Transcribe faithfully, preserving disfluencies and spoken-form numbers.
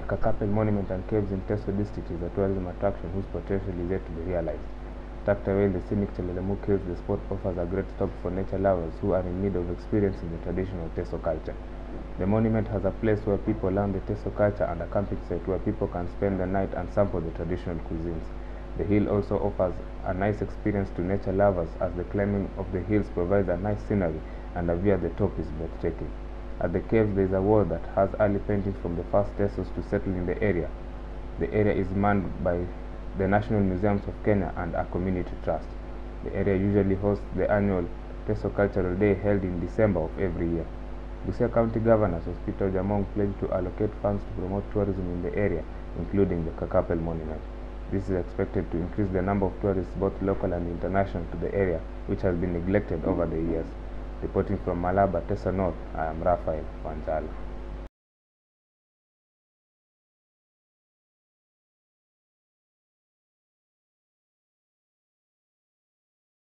Kakapel Monument and Caves in Teso District is a tourism attraction whose potential is yet to be realized. Tucked away in the scenic Chelelemuc Hills, the spot offers a great stop for nature lovers who are in need of experiencing the traditional Teso culture. The monument has a place where people learn the Teso culture and a camping site where people can spend the night and sample the traditional cuisines. The hill also offers a nice experience to nature lovers as the climbing of the hills provides a nice scenery and a view at the top is breathtaking. At the caves there is a wall that has early paintings from the first Tesos to settle in the area. The area is manned by the National Museums of Kenya and a community trust. The area usually hosts the annual Teso Cultural Day held in December of every year. Busia County Governor Peter Jamong pledged to allocate funds to promote tourism in the area, including the Kakapel Monument. This is expected to increase the number of tourists, both local and international, to the area, which has been neglected over the years. Reporting from Malaba, Teso North, I am Raphael Wanjala.